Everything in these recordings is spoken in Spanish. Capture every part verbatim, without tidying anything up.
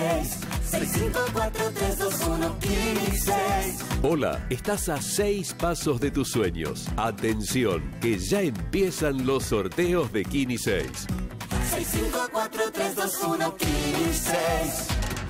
seis, seis cinco cuatro tres dos uno, Kini seis. Hola, estás a seis pasos de tus sueños. Atención, que ya empiezan los sorteos de Kini seis. seis cinco cuatro tres dos uno, Kini seis.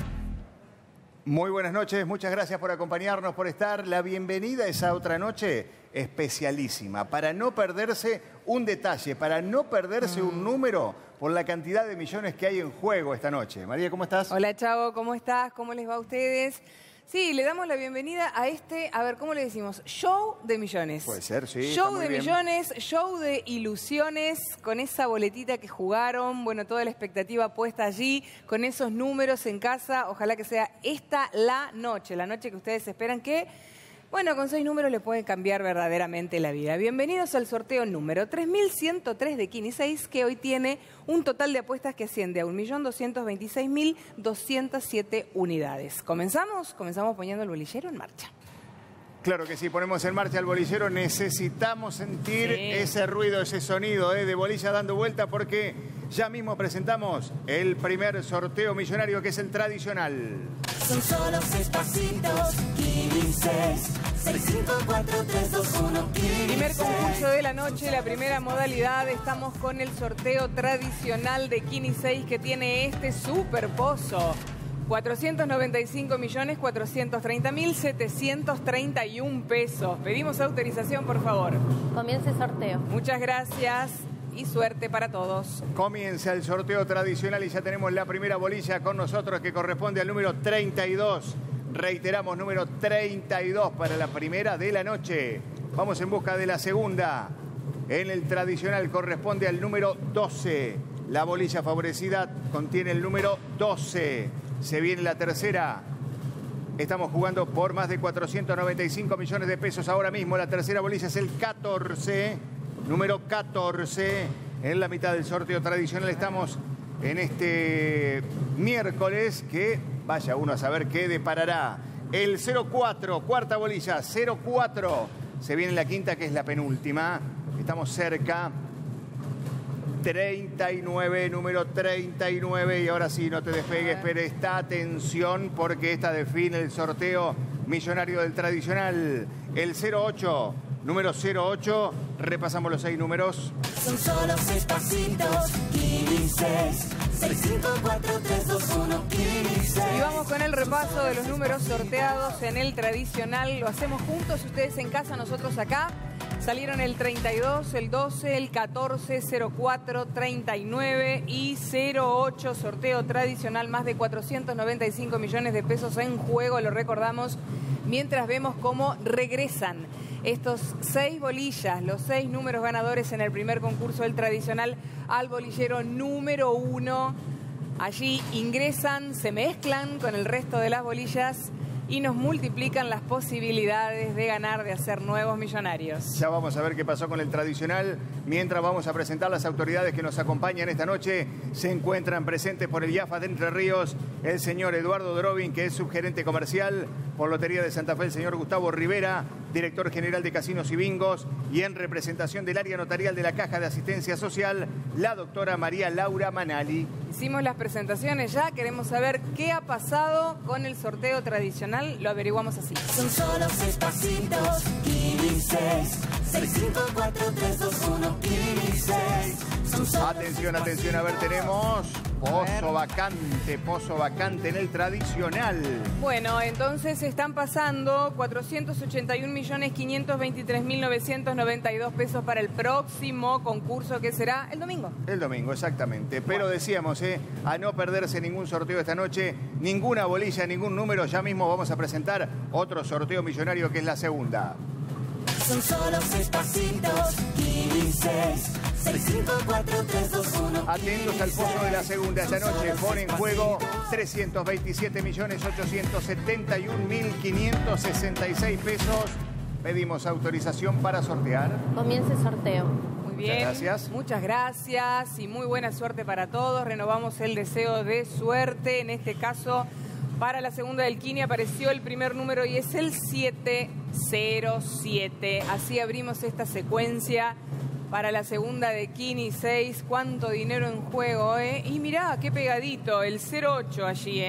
Muy buenas noches, muchas gracias por acompañarnos, por estar. La bienvenida a esa otra noche especialísima, para no perderse un detalle, para no perderse mm. un número por la cantidad de millones que hay en juego esta noche. María, ¿cómo estás? Hola, Chavo, ¿cómo estás? ¿Cómo les va a ustedes? Sí, le damos la bienvenida a este, a ver, ¿cómo le decimos? Show de millones. Puede ser, sí. Show de millones, show de ilusiones, con esa boletita que jugaron, bueno, toda la expectativa puesta allí, con esos números en casa. Ojalá que sea esta la noche, la noche que ustedes esperan que, bueno, con seis números le pueden cambiar verdaderamente la vida. Bienvenidos al sorteo número tres mil ciento tres de Kini seis, que hoy tiene un total de apuestas que asciende a un millón doscientos veintiséis mil doscientas siete unidades. ¿Comenzamos? Comenzamos poniendo el bolillero en marcha. Claro que sí, ponemos en marcha el bolillero. Necesitamos sentir sí. ese ruido, ese sonido eh, de bolilla dando vuelta, porque ya mismo presentamos el primer sorteo millonario, que es el tradicional. Son solo seis pasitos, Kini seis, seis cinco cuatro tres dos uno, Kini Primer concurso de la noche, la primera modalidad. Estamos con el sorteo tradicional de Kini seis, que tiene este super pozo. cuatrocientos noventa y cinco millones cuatrocientos treinta mil setecientos treinta y uno pesos. Pedimos autorización, por favor. Comience el sorteo. Muchas gracias y suerte para todos. Comienza el sorteo tradicional y ya tenemos la primera bolilla con nosotros, que corresponde al número treinta y dos. Reiteramos, número treinta y dos para la primera de la noche. Vamos en busca de la segunda. En el tradicional corresponde al número doce. La bolilla favorecida contiene el número doce. Se viene la tercera. Estamos jugando por más de cuatrocientos noventa y cinco millones de pesos ahora mismo. La tercera bolilla es el catorce. Número catorce. En la mitad del sorteo tradicional estamos en este miércoles, que vaya uno a saber qué deparará. El cero cuatro, cuarta bolilla, cero cuatro. Se viene la quinta, que es la penúltima. Estamos cerca. treinta y nueve, número treinta y nueve. Y ahora sí, no te despegues, presta atención, porque esta define el sorteo millonario del tradicional. El cero ocho, número cero ocho. Repasamos los seis números. Son solo seis pasitos, Kini seis, seis cinco cuatro tres dos uno, Kini seis. Y vamos con el repaso de los números sorteados en el tradicional. Lo hacemos juntos, ustedes en casa, nosotros acá. Salieron el treinta y dos, el doce, el catorce, cero cuatro, treinta y nueve y cero ocho. Sorteo tradicional, más de cuatrocientos noventa y cinco millones de pesos en juego, lo recordamos, mientras vemos cómo regresan estos seis bolillas, los seis números ganadores en el primer concurso del tradicional, al bolillero número uno. Allí ingresan, se mezclan con el resto de las bolillas y nos multiplican las posibilidades de ganar, de hacer nuevos millonarios. Ya vamos a ver qué pasó con el tradicional. Mientras vamos a presentar las autoridades que nos acompañan esta noche. Se encuentran presentes por el IAFA de Entre Ríos el señor Eduardo Drobin, que es subgerente comercial. Por Lotería de Santa Fe, el señor Gustavo Rivera, director general de Casinos y Bingos. Y en representación del área notarial de la Caja de Asistencia Social, la doctora María Laura Manali. Hicimos las presentaciones ya, queremos saber qué ha pasado con el sorteo tradicional. Lo averiguamos así. Son solo seis pasitos, Kini seis, seis cinco cuatro tres dos uno, Kini seis. Atención, atención, a ver, tenemos pozo vacante, pozo vacante en el tradicional. Bueno, entonces están pasando cuatrocientos ochenta y un millones quinientos veintitrés mil novecientos noventa y dos pesos para el próximo concurso, que será el domingo. El domingo, exactamente. Pero decíamos, eh, a no perderse ningún sorteo esta noche, ninguna bolilla, ningún número. Ya mismo vamos a presentar otro sorteo millonario, que es la segunda. Son solo seis pasitos, Kini seis, seis cinco cuatro tres dos uno. Atentos al pozo de la segunda esta noche. Pone en juego trescientos veintisiete millones ochocientos setenta y un mil quinientos sesenta y seis pesos. Pedimos autorización para sortear. Comience el sorteo. Muy bien. Muchas gracias. Muchas gracias y muy buena suerte para todos. Renovamos el deseo de suerte. En este caso, para la segunda del Kini apareció el primer número y es el siete cero siete. Así abrimos esta secuencia para la segunda de Kini seis. Cuánto dinero en juego, ¿eh? Y mirá, qué pegadito, el cero ocho allí, ¿eh?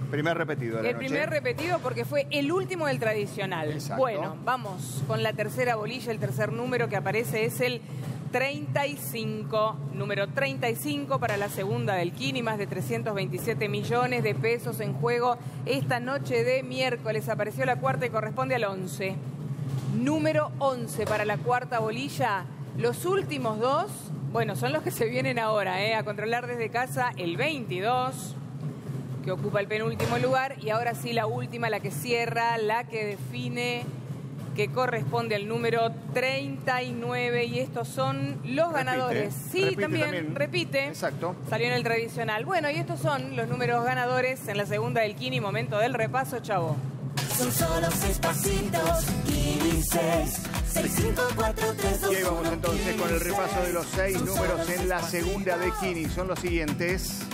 Primer repetido de la El noche. primer repetido porque fue el último del tradicional. Exacto. Bueno, vamos con la tercera bolilla. El tercer número que aparece es el treinta y cinco. Número treinta y cinco para la segunda del Kini. Más de trescientos veintisiete millones de pesos en juego esta noche de miércoles. Apareció la cuarta y corresponde al once. Número once para la cuarta bolilla. Los últimos dos, bueno, son los que se vienen ahora, ¿eh? A controlar desde casa el veintidós. Que ocupa el penúltimo lugar, y ahora sí la última, la que cierra, la que define, que corresponde al número treinta y nueve, y estos son los Repite, ganadores. Sí, repite también, también. repite. Exacto. Salió en el tradicional. Bueno, y estos son los números ganadores en la segunda del Kini. Momento del repaso, chavo. Son solo seis pasitos, Kini seis, seis, cinco, cuatro, tres, dos, Y ahí vamos uno, entonces con el repaso de los seis Son números solo en la seis segunda de pasitos. Kini. Son los siguientes: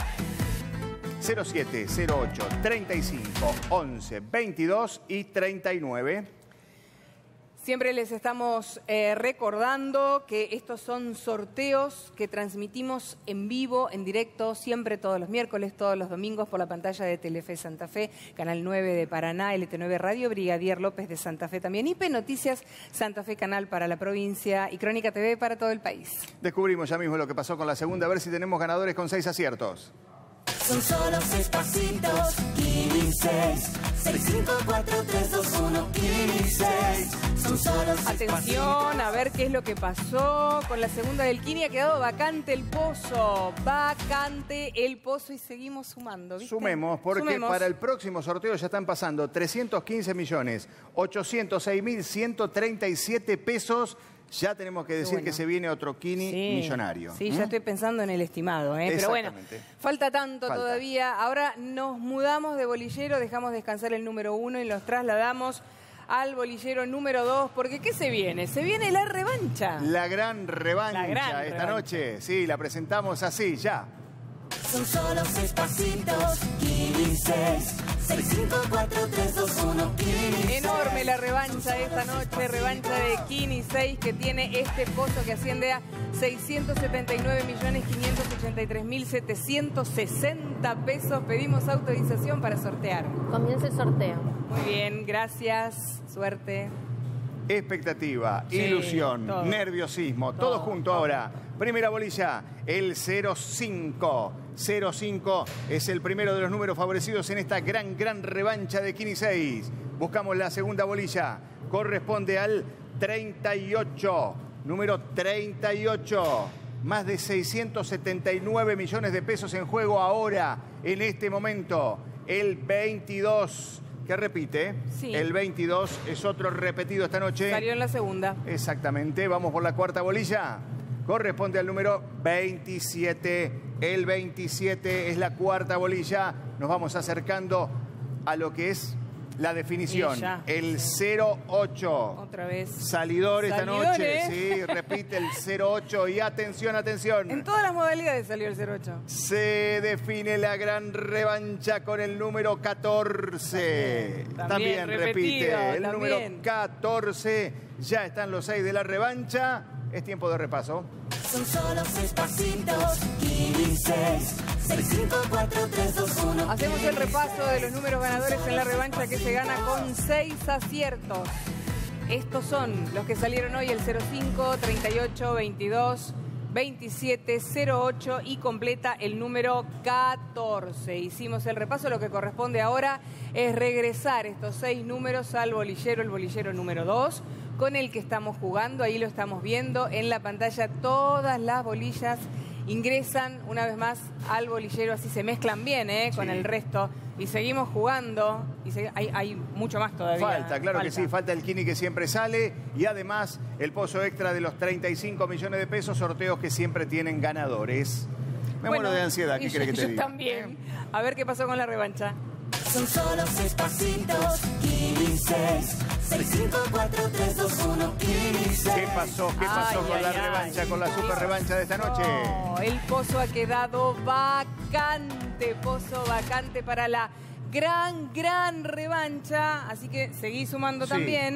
cero siete, cero ocho, treinta y cinco, once, veintidós y treinta y nueve. Siempre les estamos eh, recordando que estos son sorteos que transmitimos en vivo, en directo, siempre todos los miércoles, todos los domingos por la pantalla de Telefe Santa Fe, Canal nueve de Paraná, L T nueve Radio, Brigadier López de Santa Fe también, I P Noticias, Santa Fe Canal para la provincia y Crónica T V para todo el país. Descubrimos ya mismo lo que pasó con la segunda, a ver si tenemos ganadores con seis aciertos. Son solo seis pasitos, Kini seis, seis, cinco, cuatro, tres, dos, uno, Kini seis. Son solo seis Atención, a ver qué es lo que pasó con la segunda del Kini. Ha quedado vacante el pozo, vacante el pozo y seguimos sumando, ¿viste? Sumemos, porque Sumemos. para el próximo sorteo ya están pasando trescientos quince millones, ochocientos seis mil ciento treinta y siete pesos. Ya tenemos que decir bueno. que se viene otro Kini Sí, millonario. Sí, ¿Mm? ya estoy pensando en el estimado, ¿eh? Pero bueno, Exactamente. falta tanto Falta. todavía. Ahora nos mudamos de bolillero, dejamos descansar el número uno y los trasladamos al bolillero número dos, porque ¿qué se viene? Se viene la revancha. La gran revancha La gran esta revancha. noche. Sí, la presentamos así, ya. Son solo seis pasitos, Kini seis, seis, cinco, cuatro, tres, dos, uno, Kini seis. Enorme la revancha esta noche, revancha de Kini seis, que tiene este pozo que asciende a seiscientos setenta y nueve millones quinientos ochenta y tres mil setecientos sesenta pesos. Pedimos autorización para sortear. Comienza el sorteo. Muy bien, gracias, suerte. Expectativa, Sí, ilusión, todo. nerviosismo, todo, Todo, junto todo. ahora. Primera bolilla, el cero cinco. cero cinco es el primero de los números favorecidos en esta gran, gran revancha de Kini seis. Buscamos la segunda bolilla, corresponde al treinta y ocho. Número treinta y ocho. Más de seiscientos setenta y nueve millones de pesos en juego ahora, en este momento. El veintidós. Que repite, Sí. el veintidós es otro repetido esta noche. Salió en la segunda. Exactamente, vamos por la cuarta bolilla. Corresponde al número veintisiete. El veintisiete es la cuarta bolilla. Nos vamos acercando a lo que es la definición. Y ya. El cero ocho. Otra vez. Salidor esta Salidor, noche. ¿eh? Sí, repite el cero ocho. Y atención, atención. En todas las modalidades salió el cero ocho. Se define la gran revancha con el número catorce. También, También, también repite repetido, el también. número catorce. Ya están los seis de la revancha. Es tiempo de repaso. Son solo seis pasitos, Kini seis, seis, cinco, cuatro, tres, dos, uno. Hacemos el repaso de los números ganadores en la revancha, que se gana con seis aciertos. Estos son los que salieron hoy: el cero cinco, treinta y ocho, veintidós, veintisiete, cero ocho y completa el número catorce. Hicimos el repaso. Lo que corresponde ahora es regresar estos seis números al bolillero, el bolillero número dos, con el que estamos jugando. Ahí lo estamos viendo en la pantalla. Todas las bolillas ingresan una vez más al bolillero, así se mezclan bien, ¿eh? Con Sí. el resto. Y seguimos jugando. Y se- hay, hay mucho más todavía. Falta, claro que sí, falta el Kini que siempre sale y además el pozo extra de los treinta y cinco millones de pesos, sorteos que siempre tienen ganadores. Me Bueno, muero de ansiedad, ¿qué y crees yo- que te yo diga? también. A ver qué pasó con la revancha. Son solo seis pasitos, Kini seis, seis, cinco, cuatro, tres, dos, uno, Kini seis. ¿Qué pasó? ¿Qué pasó Ay, con ay, la ay. revancha, con la super revancha de esta noche? No, el pozo ha quedado vacante, pozo vacante para la gran, gran revancha. Así que seguí sumando Sí. también,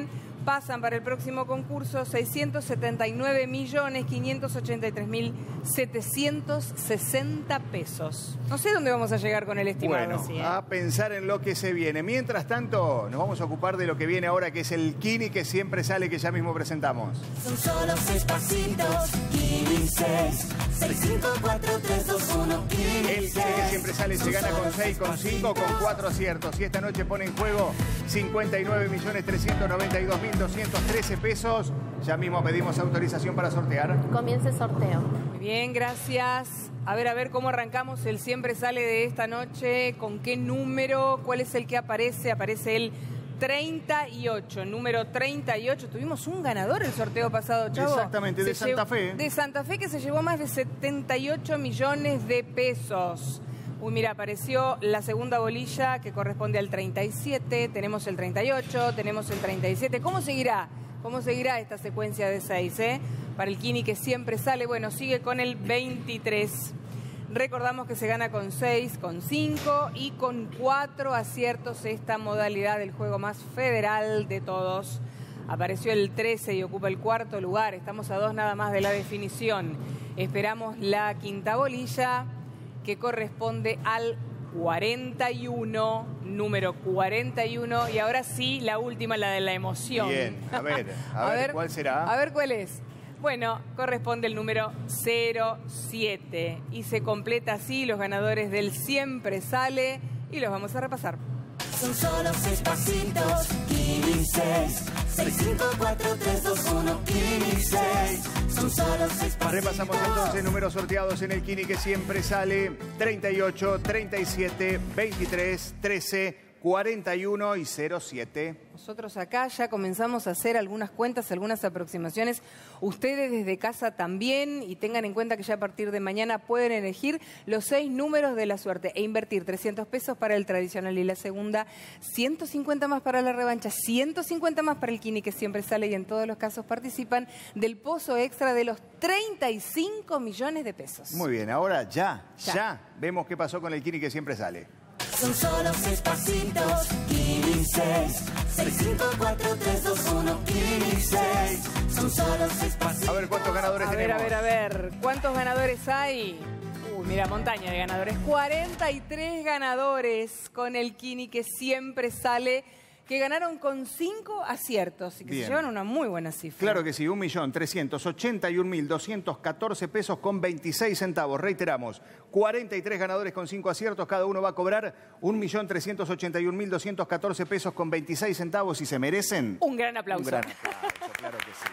pasan para el próximo concurso seiscientos setenta y nueve millones quinientos ochenta y tres mil setecientos sesenta pesos. No sé dónde vamos a llegar con el estimado. Bueno, así, ¿eh? a pensar en lo que se viene. Mientras tanto, nos vamos a ocupar de lo que viene ahora, que es el Kini que siempre sale, que ya mismo presentamos. Son solo seis pasitos, Kini seis, seis, cinco, cuatro, tres, dos, uno, Kini El Kini que siempre sale se gana con seis, con cinco, con cuatro aciertos. Y esta noche pone en juego cincuenta y nueve millones trescientos noventa y dos mil doscientos trece pesos. Ya mismo pedimos autorización para sortear. Comience el sorteo. Muy bien, gracias. A ver, a ver cómo arrancamos el siempre sale de esta noche. ¿Con qué número? ¿Cuál es el que aparece? Aparece el treinta y ocho, número treinta y ocho. Tuvimos un ganador el sorteo pasado, Chavo. Exactamente, de Se Santa llevó- Fe. De Santa Fe, que se llevó más de setenta y ocho millones de pesos. Uy, mira, apareció la segunda bolilla que corresponde al treinta y siete, tenemos el treinta y ocho, tenemos el treinta y siete. ¿Cómo seguirá? ¿Cómo seguirá esta secuencia de seis, eh? Para el Kini que siempre sale, bueno, sigue con el veintitrés. Recordamos que se gana con seis, con cinco y con cuatro aciertos esta modalidad del juego más federal de todos. Apareció el trece y ocupa el cuarto lugar. Estamos a dos nada más de la definición. Esperamos la quinta bolilla, que corresponde al cuarenta y uno, número cuarenta y uno. Y ahora sí, la última, la de la emoción. Bien, a ver, a ver, ¿cuál será? A ver cuál es. Bueno, corresponde el número cero siete y se completa así los ganadores del siempre sale y los vamos a repasar. Son solo seis pasitos, Kini seis, seis, cinco, cuatro, tres, dos, uno, Kini seis. Son solo seis pasitos. Repasamos entonces números sorteados en el Kini que siempre sale: treinta y ocho, treinta y siete, veintitrés, trece, cuarenta y uno y cero siete. Nosotros acá ya comenzamos a hacer algunas cuentas, algunas aproximaciones. Ustedes desde casa también, y tengan en cuenta que ya a partir de mañana pueden elegir los seis números de la suerte e invertir trescientos pesos para el tradicional y la segunda, ciento cincuenta más para la revancha, ciento cincuenta más para el Kini que siempre sale, y en todos los casos participan del pozo extra de los treinta y cinco millones de pesos. Muy bien, ahora ya, ya, Ya. vemos qué pasó con el Kini que siempre sale. Son solo seis pasitos, Kini seis, seis, cinco, cuatro, tres, dos, uno, Kini seis. Son solo seis pasitos. A ver cuántos ganadores A ver, tenemos. a ver, a ver, ¿cuántos ganadores hay? Uy, mira, montaña de ganadores. cuarenta y tres ganadores con el Kini que siempre sale, que ganaron con cinco aciertos y que Bien. se llevan una muy buena cifra. Claro que sí, un millón trescientos ochenta y un mil doscientos catorce pesos con veintiséis centavos. Reiteramos, cuarenta y tres ganadores con cinco aciertos, cada uno va a cobrar un millón trescientos ochenta y un mil doscientos catorce pesos con veintiséis centavos y se merecen Un gran aplauso. un gran aplauso, claro que sí.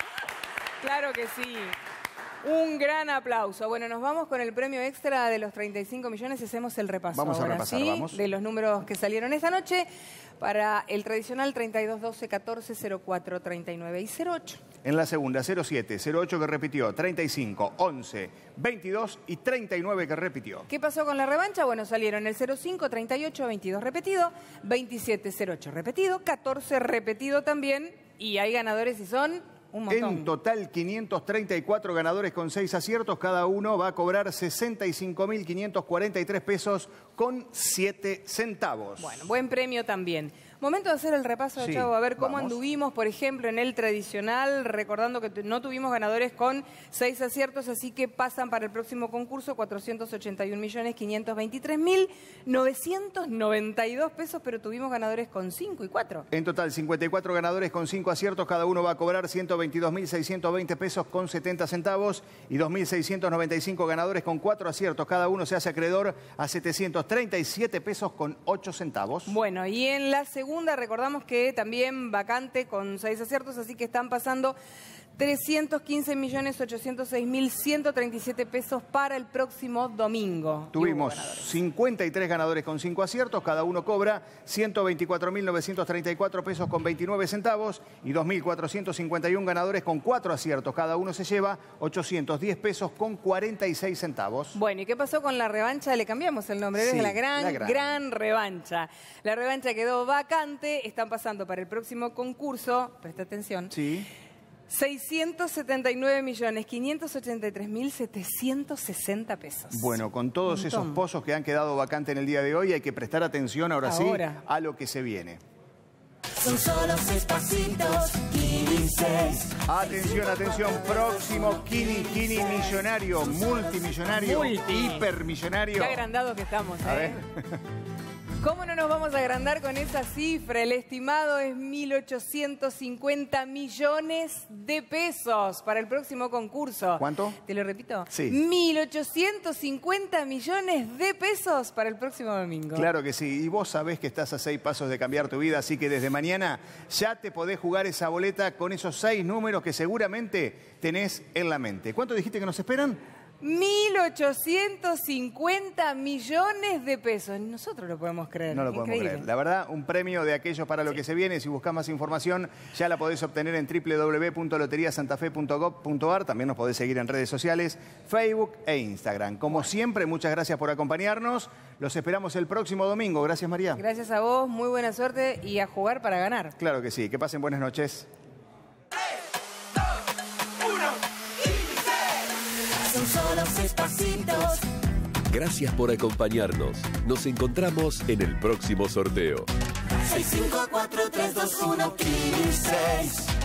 Claro que sí. Un gran aplauso. Bueno, nos vamos con el premio extra de los treinta y cinco millones y hacemos el repaso. Vamos a ahora, repasar, ¿sí? vamos. De los números que salieron esta noche para el tradicional treinta y dos, doce, catorce, cero cuatro, treinta y nueve y cero ocho. En la segunda, cero siete, cero ocho que repitió, treinta y cinco, once, veintidós y treinta y nueve que repitió. ¿Qué pasó con la revancha? Bueno, salieron el cero cinco, treinta y ocho, veintidós repetido, veintisiete, cero ocho repetido, catorce repetido también, y hay ganadores y son un montón. En total, quinientos treinta y cuatro ganadores con seis aciertos. Cada uno va a cobrar sesenta y cinco mil quinientos cuarenta y tres pesos con siete centavos. Bueno, buen premio también. Momento de hacer el repaso, Sí, Chavo, a ver cómo vamos. anduvimos, por ejemplo, en el tradicional, recordando que tu- no tuvimos ganadores con seis aciertos, así que pasan para el próximo concurso cuatrocientos ochenta y un millones quinientos veintitrés mil novecientos noventa y dos pesos, pero tuvimos ganadores con cinco y cuatro. En total, cincuenta y cuatro ganadores con cinco aciertos. Cada uno va a cobrar ciento veintidós mil seiscientos veinte pesos con setenta centavos. Y dos mil seiscientos noventa y cinco ganadores con cuatro aciertos. Cada uno se hace acreedor a setecientos treinta y siete pesos con ocho centavos. Bueno, y en la segunda recordamos que también vacante con seis aciertos, así que están pasando trescientos quince millones ochocientos seis mil ciento treinta y siete pesos para el próximo domingo. Y hubo Tuvimos ganadores. cincuenta y tres ganadores con cinco aciertos. Cada uno cobra ciento veinticuatro mil novecientos treinta y cuatro pesos con veintinueve centavos. Y dos mil cuatrocientos cincuenta y uno ganadores con cuatro aciertos. Cada uno se lleva ochocientos diez pesos con cuarenta y seis centavos. Bueno, ¿y qué pasó con la revancha? Le cambiamos el nombre, es Sí, la gran, la gran. gran revancha. La revancha quedó vacante, están pasando para el próximo concurso, presta atención, Sí. seiscientos setenta y nueve millones quinientos ochenta y tres mil setecientos sesenta pesos. Bueno, con todos Un esos montón. pozos que han quedado vacantes en el día de hoy, hay que prestar atención ahora, Ahora. sí a lo que se viene. Son solo seis pasitos, Kini seis. Atención, atención, próximo Kini, Kini millonario, multimillonario, Multi. hipermillonario. Qué agrandados que estamos, ¿eh? A ver. ¿Cómo no nos vamos a agrandar con esa cifra? El estimado es mil ochocientos cincuenta millones de pesos para el próximo concurso. ¿Cuánto? ¿Te lo repito? Sí. mil ochocientos cincuenta millones de pesos para el próximo domingo. Claro que sí, y vos sabés que estás a seis pasos de cambiar tu vida, así que desde mañana ya te podés jugar esa boleta con esos seis números que seguramente tenés en la mente. ¿Cuánto dijiste que nos esperan? mil ochocientos cincuenta millones de pesos. Nosotros lo podemos creer. No lo podemos Increíble. creer. La verdad, un premio de aquellos para lo que se viene. Si buscás más información, ya la podés obtener en w w w punto lotería santa fe punto gov punto a r. También nos podés seguir en redes sociales, Facebook e Instagram. Como siempre, muchas gracias por acompañarnos. Los esperamos el próximo domingo. Gracias, María. Gracias a vos, muy buena suerte y a jugar para ganar. Claro que sí. Que pasen buenas noches. Son solo seis pasitos. Gracias por acompañarnos. Nos encontramos en el próximo sorteo. seis cinco cuatro tres dos uno Kini seis.